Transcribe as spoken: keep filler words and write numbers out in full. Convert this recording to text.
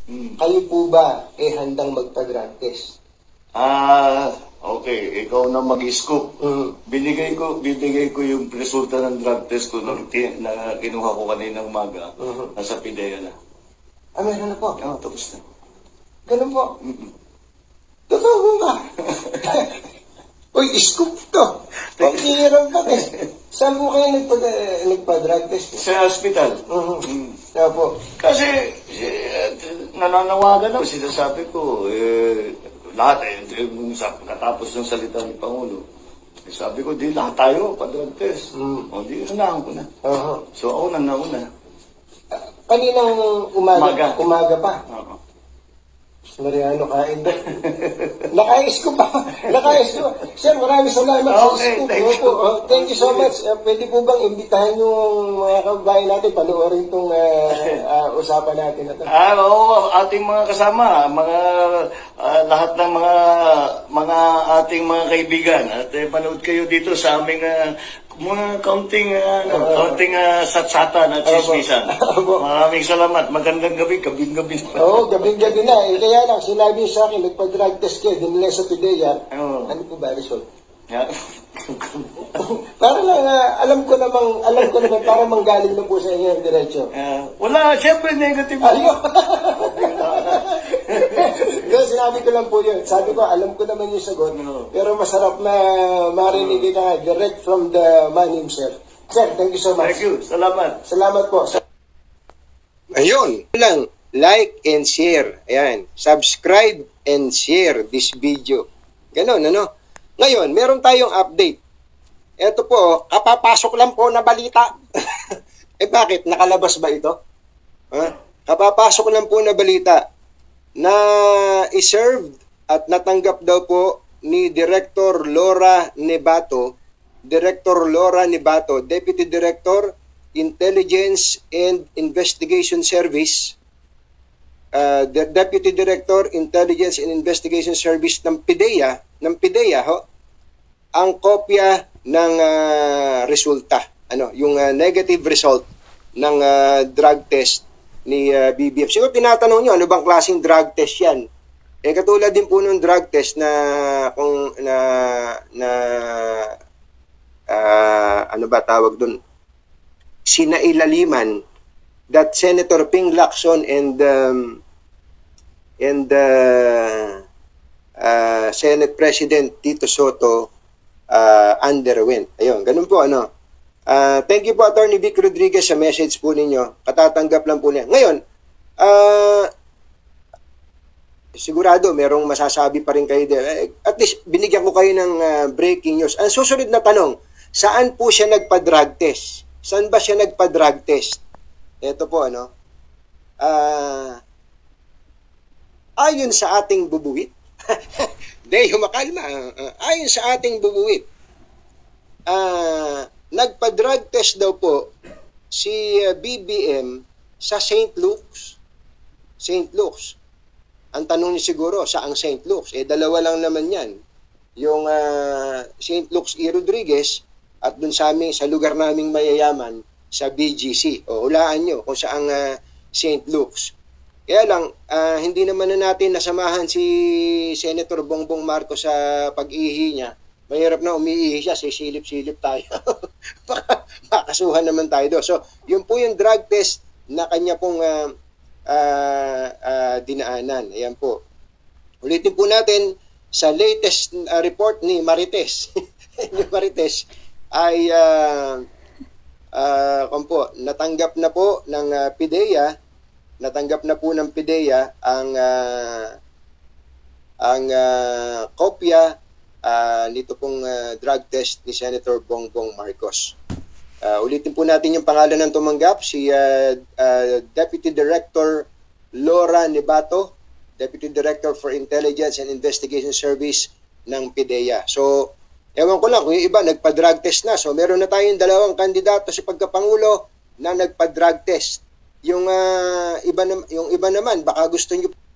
Hmm. Kayo po ba eh handang magpa-drug test? Ah, okay. Ikaw na mag-scoop. Mm. Binigay ko, bibigay ko yung resulta ng drug test ko nung ti- na kinuha ko kaninang umaga. Mhm. Nasa PIDEA na. Ah, meron na po. Oo, tapos na. Ganun po. Mm-mm. Totoo po ba? Uy, scoop to. Pagkihirap ka eh. Saan po kayo nagpa, nagpa-drug test? Sa hospital. Mhm. Mm. Kaya po. Kasi, eh, nananawagan ako, sinasabi ko, eh, lahat eh, yung sa- natapos ng salita ni Pangulo, eh, sabi ko, di lahat tayo, pa-drug test. Mm. O, di, unahan ko na. Aha. So, ako na nauna. Kaninang umaga, Umaga. umaga pa. Oo. Mariano, kain ba? Nakais ko pa. Nakais ko. Sir, maraming salamat Okay, sa scoop. thank Opo, you. oh, thank you so much. Uh, pwede po bang imbitahan yung mga kababayan natin panoorin itong uh, uh, usapan natin na ito? Ah, oo, ating mga kasama, mga ah, lahat ng mga mga ating mga kaibigan at eh, panood kayo dito sa aming ah, mga kaunting ah, ano, Oo. kaunting ah, satsatan at Opo. sismisan. Opo. Maraming salamat. Magandang gabi, gabing-gabi. Oo, gabing-gabi na. Eh, kaya lang, sinabi niyo sa akin, nagpa-drug test kayo, dinila sa PIDEA. Oo. Ano po ba result? Yeah. Para lang, ah, alam ko namang, alam ko naman, para manggaling na po sa inyo yung diretso. Ah, wala, siyempre negative. Ayun! Kaya sinabi ko lang po yun. Sabi ko, alam ko naman yung sagot. No. Pero masarap na marinig ka nga, direct from the man himself. Sir, thank you so much. Thank you. Salamat. Salamat po. Ayun. Lang, like and share. Ayan. Subscribe and share this video. Ganon, ano? Ngayon, meron tayong update. Ito po, kapapasok lang po na balita. Eh bakit? Nakalabas ba ito? Ha? Kapapasok lang po na balita na iserved at natanggap daw po ni Director Laura Nebato, Director Laura Nebato, Deputy Director, Intelligence and Investigation Service, uh, the Deputy Director, Intelligence and Investigation Service ng PIDEA, ng PIDEA ho, ang kopya ng uh, resulta, ano, yung uh, negative result ng uh, drug test ni uh, B B F. Siguro tinatanong nyo, ano bang klaseng drug test yan? Eh, katulad din po ng drug test na, kung, na, na, uh, ano ba tawag dun? Sinailaliman that Senator Ping Lacson and, um, and, uh, uh, Senate President Tito Soto uh, underwent. Ayun, ganun po, ano. Uh, thank you po, Attorney Vic Rodriguez, sa message po ninyo. Katatanggap lang po niya. Ngayon, uh, sigurado merong masasabi pa rin kayo there. Eh, at least, binigyan ko kayo ng uh, breaking news. Ang susunod na tanong, saan po siya nagpa-drug test? Saan ba siya nagpa-drug test? Ito po, ano. Uh, ayon sa ating bubuwit, Day, humakalma. Uh, ayon sa ating bubuwit, ah, uh, nagpa-drug test daw po si uh, B B M sa Saint Luke's. Saint Luke's. Ang tanong niyo siguro, saang Saint Luke's? Eh, dalawa lang naman yan. Yung uh, Saint Luke's E. Rodriguez at dun sa amin, sa lugar naming mayayaman, sa B G C. O, hulaan nyo kung saang uh, Saint Luke's. Kaya lang, uh, hindi naman na natin nasamahan si Senator Bongbong Marcos sa pag-ihi niya. Mahirap na umiihi siya, sisilip-silip tayo. Baka makasuhan naman tayo doon. So, yun po yung drug test na kanya pong uh, uh, uh, dinaanan. Ayan po. Ulitin po natin, sa latest uh, report ni Marites, ni Marites ay uh, uh, po, natanggap na po ng uh, PIDEA, natanggap na po ng PIDEA ang uh, ang uh, kopya Uh, nito pong uh, drug test ni Senator Bongbong Marcos. Uh, ulitin po natin yung pangalan ng tumanggap, si uh, uh, Deputy Director Laura Nebato, Deputy Director for Intelligence and Investigation Service ng PIDEA. So, ewan ko lang kung yung iba nagpa-drug test na. So, meron na tayong dalawang kandidato sa pagkapangulo na nagpa-drug test. Yung, uh, iba na, yung iba naman, baka gusto nyo